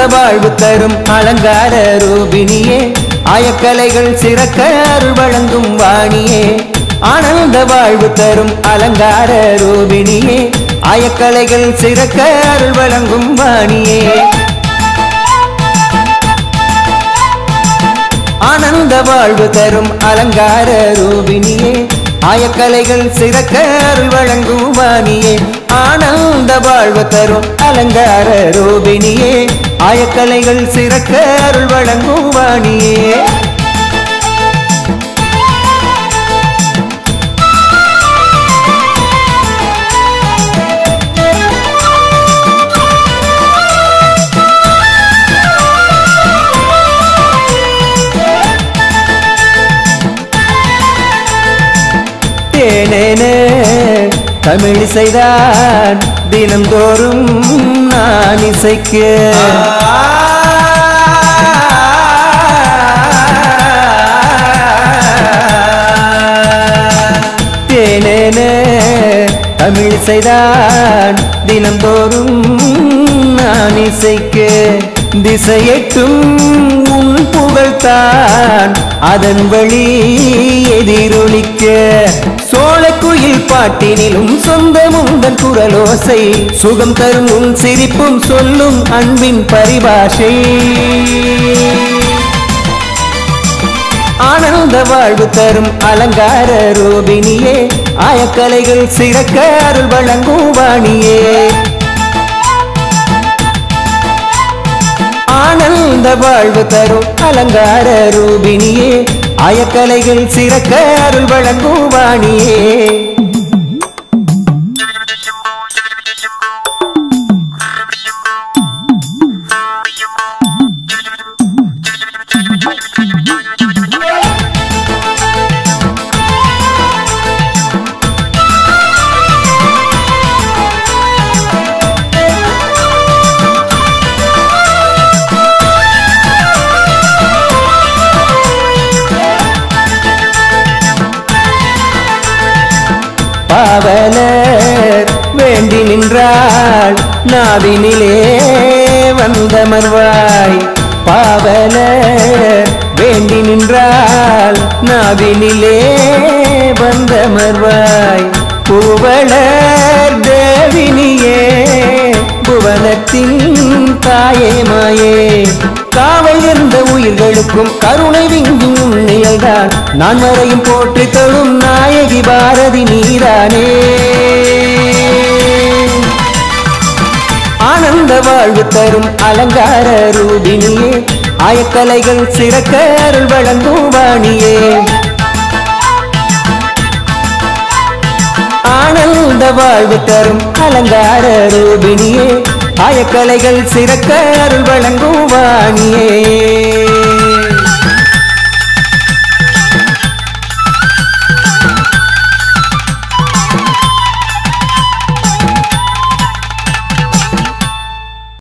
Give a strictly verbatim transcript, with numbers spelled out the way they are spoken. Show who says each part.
Speaker 1: வாழ்வு தரும் அலங்கார ரூபிணியே ஆயக்கலைகள் சிறக்க அருள் வழங்கும் வாணியே ஆனந்த வாழ்வு தரும் அலங்கார ரூபிணியே ஆயக்கலைகள் சிறக்க அருள் வழங்கும் வாணியே ஆனந்த வாழ்வு தரும் அலங்கார ரூபிணியே ஆயக்கலைகள் சிறக்க அருள் வழங்கும் வாணியே ஆனந்த வாழ்வு தரும் அலங்கார ரூபிணியே ஆயக்கலைகள் சிறக்க அருள் வழங்கும் வாணியே தமிழ் இசைதான் தினந்தோறும் நான் இசைக்க தேனேன தமிழ் இசைதான் தினந்தோறும் நான் இசைக்க திசையெட்டும் உன் புகழ்தான் அதன் வழி எதிரொலிக்க சோழக்குயில் பாட்டினிலும் சொந்தமுந்தன் குரலோசை சுகம் தரும் உன் சிரிப்பும் சொல்லும் அன்பின் பரிபாஷை ஆனந்த வாழ்வு தரும் அலங்கார ரூபிணியே ஆயக்கலைகள் சிறக்க அருள் வழங்கும் வாணியே ஆனந்த வாழ்வு தரும் அலங்கார ரூபிணியே ஆயக்கலைகள் சிறக்க அருள் வழங்கும் வாணியே பாவலர் வேண்டி நின்றாள் நாவினிலே வந்தமர்வாய் பாவலர் வேண்டி நின்றாள் நாவினிலே வந்தமர்வாய் பூவலர் தேவினியே புவனத்தின் தாயே மாயே காவல் இருந்த உயிர்களுக்கும் கருணை விங்கும் உன்னையல்தான் நான் வரையும் போற்றி தொழும் நாயகி பாரதி நீரானே ஆனந்த வாழ்வு தரும் அலங்கார ரூபிணியே ஆயக்கலைகள் சிறக்க அருள் வழங்கும் வாணியே ஆனந்த வாழ்வு தரும் அலங்கார ரூபிணியே ஆயக்கலைகள் சிறக்க அருள் வழங்கும் வாணியே